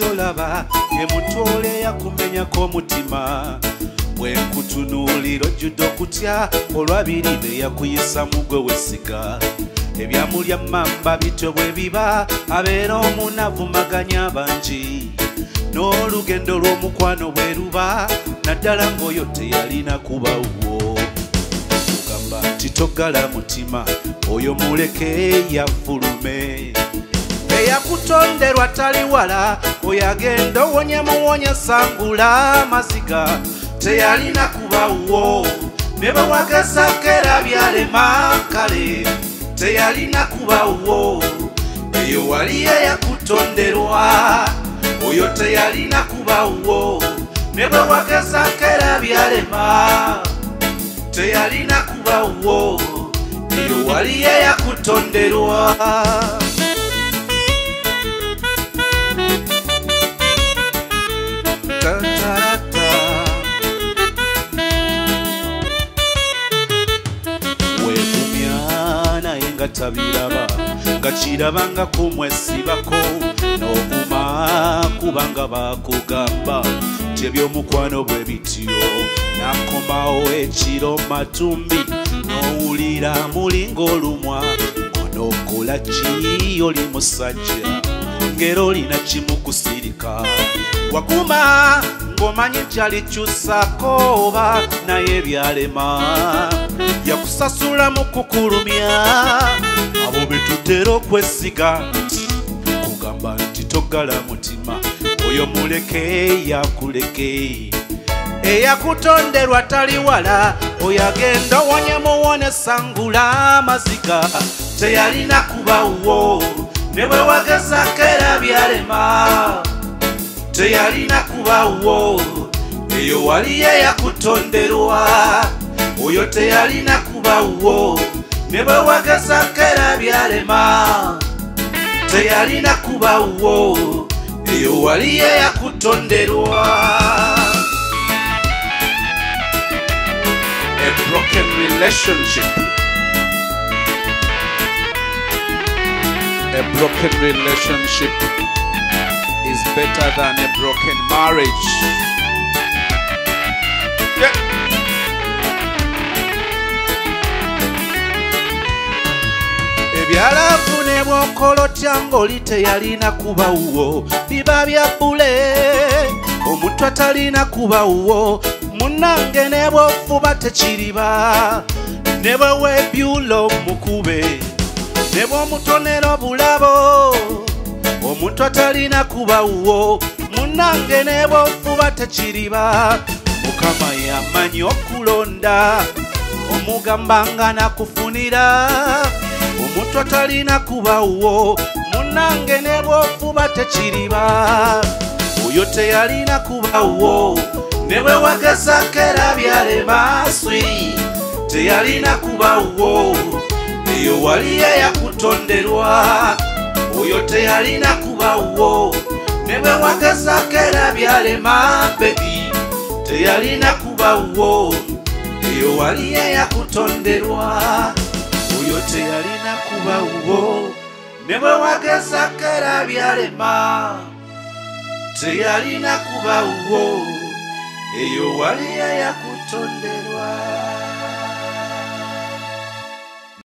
kyolaba ye mutole yakumenyako omutima bwe nkutunuulira ojjudde okutya olwabiri be yakuyisa mugwe wesiga ebyamulya mamba bityo bwe biba abeera omunavumaganya bangi n'olugendo lw'omukwano bwe ruba naddala ng'oyo teyalina kubawo kugamba nti toggala mutima oyo muleke yafulume eyakutonderwa tali wala oyo agenda owonye muwonya sangula amaziga teyalina kubawo ne bawagezako era byalema kale teyalina kubawo eyo waliyo eyakutonderwa oyo teyalina kubawo ne bawagezako era byalema teyalina kubawo eyo waliyo eyakutonderwa tabiraba ngakiraba nga kumwesibako n'oguma kubanga bakugamba tebyomukwano bwe bityo nakomawo ekiro matumbi n'owulira mulinga olumwa onookola ki oli musajja ngero olina kimu kusirika wakuma ng'omanyi kyalikyusako oba naye byalema yakusasula mu kukulumya abo betutera okwesiga kugamba nti toggala mutima oyo muleke yakuleke eyakutonderwa tali wala oyo agenda owonye muwone sangula amaziga teyalina kubawo ne bwe wagezako era byalema teyalina kubawo eyo waliyo eyakutonderwa oyo teyalina kubawo ne bwe wagezako era byalema teyalina kubawo eyo waliyo eyakutonderwa a broken relationship is better than a broken marriage. Yeah. Ebyalafu ne bw'okolotya ng'oli teyalina kubawo biba bya bbule omuntu atalina kubawo munnange ne bw'ofuba tekiriba ne bwe weebyula omukube ne bw'omutonera obulabo omuntu atalina kubawo munnange ne bw'ofuba tekiriba mukama yamanyi okulonda omugamba nga nakufunira omuntu atalina kubawo munnange ne bw'ofuba tekiriba oyo teyalina kubawo ne bwe wagezako era byalema swi teyalina kubawo eyo waliyo eyakutonderwa oyo teyalina kubawo ne bwe wagezako era byalema bebi teyalina kubawo eyo waliyo eyakutonderwa oyo teyalina kubawo ne bwe wagezako era byalema teyalina kubawo eyo waliyo eyakutonderwa